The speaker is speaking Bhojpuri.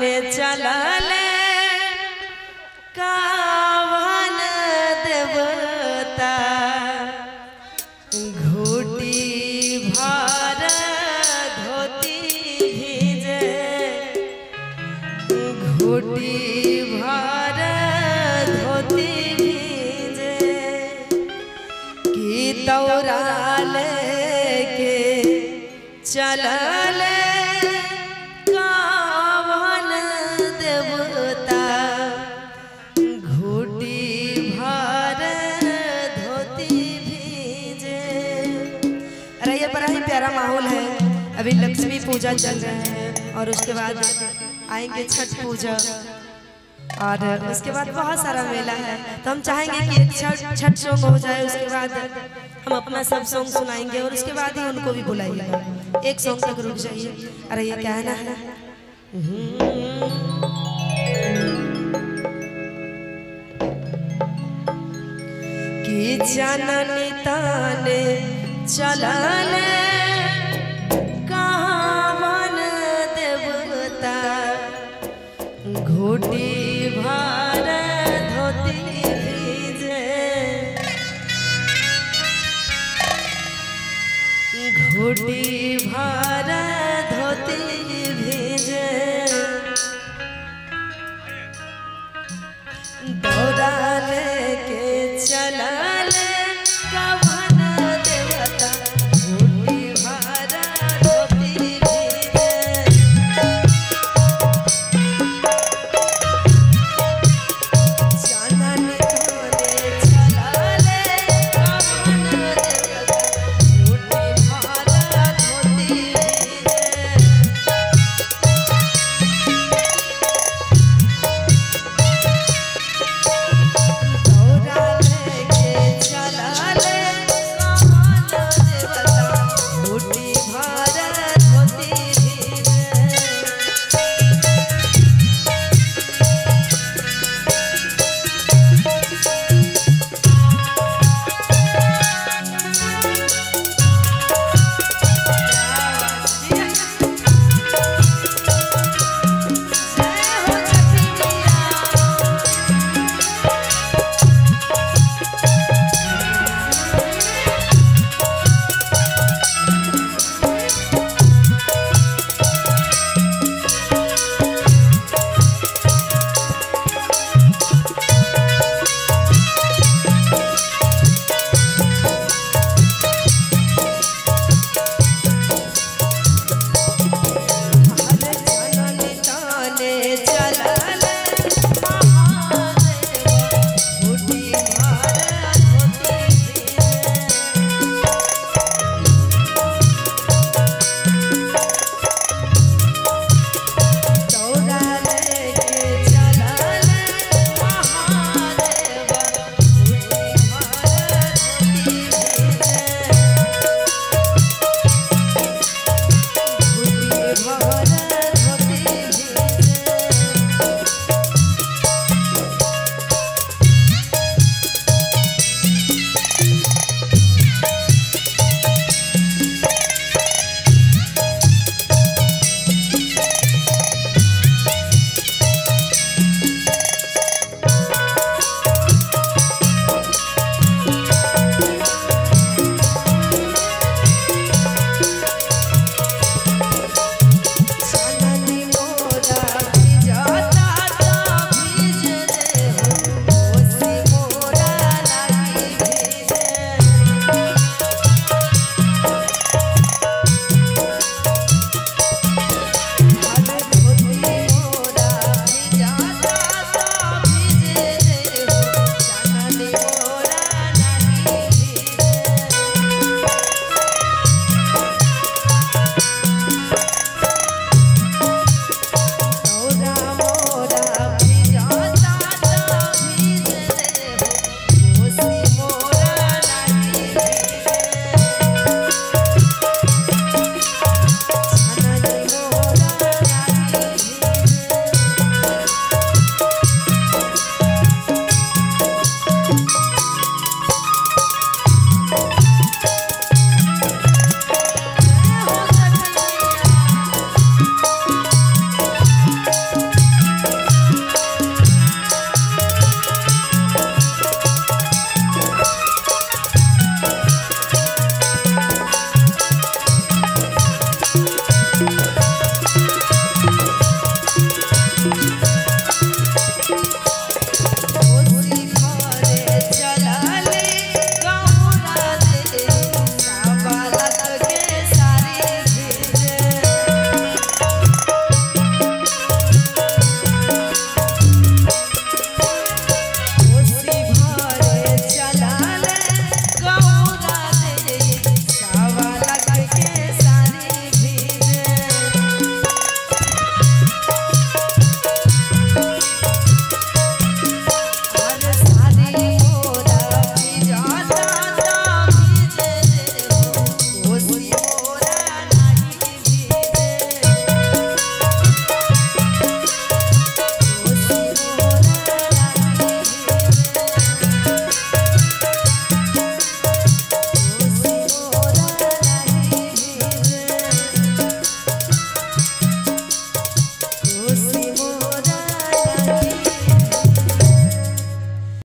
चलल कावन देवता घूटी भर धोती भीजे घूटी भर धोती भीजे की दौरा लेके चलल कावन देवता घूटी भर धोती भीजे। अरे ये बड़ा ही प्यारा माहौल है। अभी लक्ष्मी पूजा चल रहा है और उसके बाद आएंगे छठ पूजा और उसके बाद बहुत सारा मेला है। तो हम चाहेंगे कि एक छठ सॉन्ग हो जाए, उसके बाद हम अपना सब सॉन्ग सुनाएंगे और उसके बाद ही उनको भी बुलाइएगा। एक सॉन्ग तक रुक जाइए। अरे ये क्या है ना कि जननी ताने चलल कावन देवता घूटी भर धोती भीजे घूटी भर धोती भीजे दौरा लेके चलल कावन देवता घूटी भर धोती भीजे जननी ताने चलल कावन देवता घूटी भर धोती भीजे दौरा लेके चलल कावन देवता घूटी भर धोती भीजे जननी ताने